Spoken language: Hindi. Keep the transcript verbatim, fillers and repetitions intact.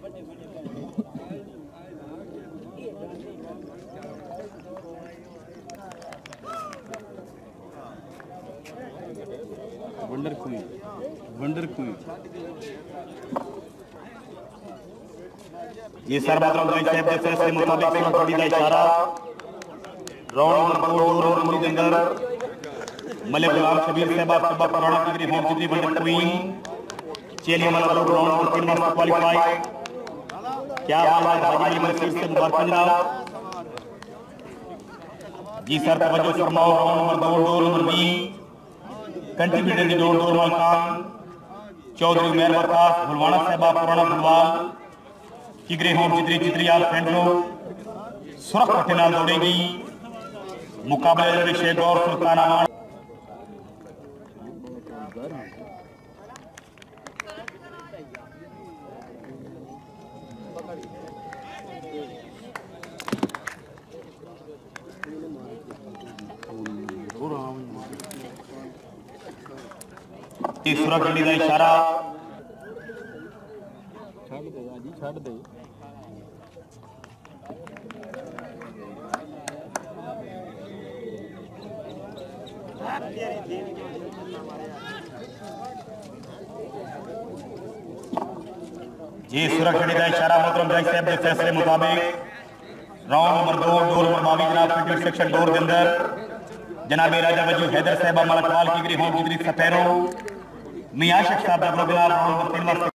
वंडर क्वीन वंडर क्वीन ये सरबत रमजान साहब के फैसले मुताबिक सुरख बड़ी का इशारा राउंड नंबर दो दो नंबर के अंदर मलिक गुलाम शबीर साहब सुबह पुराना डिग्री होम जितनी वंडर क्वीन चलिए मतलब राउंड नंबर तीन में क्वालीफाई क्या हाल है हाजी मसीह से मुबारक जनाब जी सर तवज्जो फरमाओ राउंड नंबर दो दो नंबर बी कंट्रीब्यूटर की दौड़ दौड़ मकान चौधरी उमर वकास भुलवाना साहब पुराना भुलवाल किगरे होम चित्री चित्रियाल फेंडलो सुरख पट्टे नाल दौड़ेगी मुकाबले में शेख और सुल्ताना सुरख गड्डी का इशारा छड़ दे जी छड़ दे जी सुरख गड्डी का इशारा मोहतरम जज साहब के फैसले मुताबिक राउंड नंबर दो दो नंबर बावी जनाब क्रिकेट सेक्शन दौर के अंदर जनाब राजा वजू हैदर साहब मलकवाल की गिरी होम जितनी सफेरो मियां शेख साहब का प्रोग्राम राउंड नंबर तीन